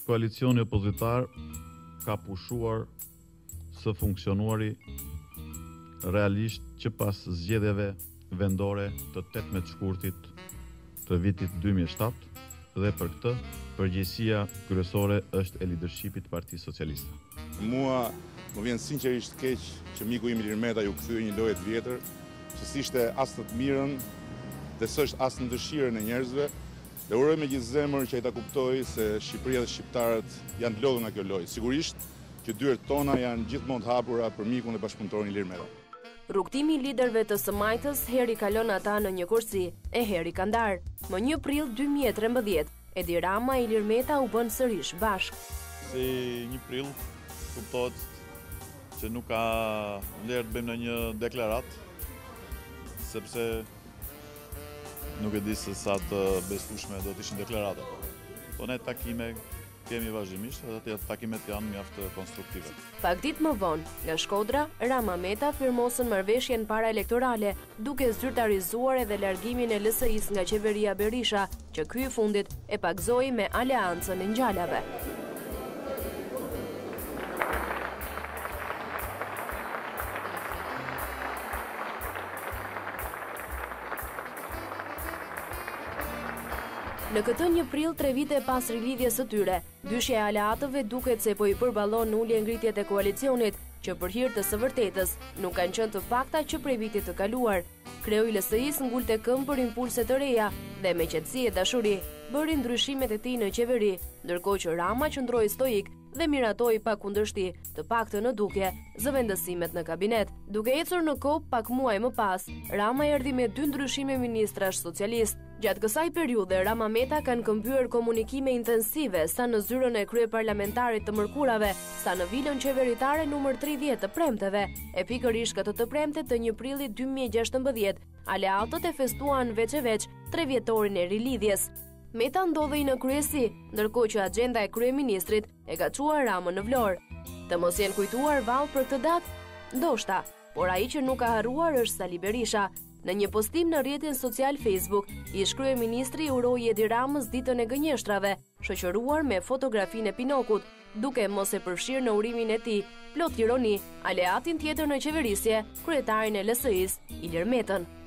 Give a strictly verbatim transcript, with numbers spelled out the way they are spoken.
koalicioni opozitar ka pushuar së funksionuari realisht që pas zgjedhjeve vendore të tetëmbëdhjetë shkurtit të vitit dy mijë e shtatë dhe për këtë përgjegjësia kryesore është e leadershipit të Partisë Socialiste. Mua më vjen sinqerisht keq që miku im Ilir Meta ju kthye një lojë të vjetër, që s'ishte as në të mirën dhe s'është as në dëshirën e njerëzve. Dhe uroj me gjithë zemër që ai ta kuptoj se Shqipëria dhe shqiptarët janë të lodhur nga kjo lojë. Sigurisht që dyert tona janë gjithmonë të hapura për mikun dhe bashkëpunëtorin Ilir Meta. Rrugtimi i liderëve të së Majtës heri kalon ata në një kursi, e heri ka ndarë. Më një prill dy mijë e trembëdhjetë, Edi Rama e Ilir Meta u bën sërish bashkë. Si një prill kuptohet që nuk ka vlerë të bëjmë në një deklarat, sepse nuk e di se sa të besueshme do të ishin deklaratat. Po ne takime kemi vazhdimisht dhe takimet janë mjaft konstruktive. Pak ditë më vonë, nga Shkodra, Rama Meta firmosën marrëveshjen paraelektorale, duke zyrtarizuar edhe largimin e L S I-s nga qeveria Berisha, që ky i fundit e pagzoi me aleancën e ngjallave. Në këtë një prill tre vite pas rilidhjes së tyre, dyshja e aleatëve duket se po i përballon ulje ngritjet e koalicionit, që për hir të së vërtetës nuk kanë qenë të pakta që prej vitit të kaluar. Kreu i L S I-s ngulte këmbë për impulse të reja dhe me qetësi e dashuri bëri ndryshimet e tij në qeveri, ndërkohë që Rama qëndroi stoik dhe miratoi pa kundërshti, të paktën në dukje, zëvendësimet në kabinet. Duke ecur në kop pak muaj më pas, Rama erdhi me dy ndryshime ministrash socialist. Gjatë kësaj periudhe, Rama Meta kanë këmbyer komunikime intensive sa në zyrën e kryeparlamentarit të mërkurave, sa në vilën qeveritare numër tridhjetë të premteve, e pikërisht këtë të premte të një prilli dy mijë e gjashtëmbëdhjetë, aleatët e festuan veç e veç tre vjetorin e rilidhjes. Meta ndodhej në kryesi, ndërkohë që agjenda e kryeministrit e ka çuar Ramën në Vlorë. Të mos jenë kujtuar vallë për këtë datë? Ndoshta, por ai që nuk ka harruar është Sali Berisha. Në një postim në rrjetin social Facebook, ish kryeministri uroi Edi Ramës ditën e gënjeshtrave, shoqëruar me fotografinë e Pinokut, duke mos e përfshirë në urimin e tij, plot ironi, aleatin tjetër në qeverisje, kryetarin e L S I-s, Ilir Metën.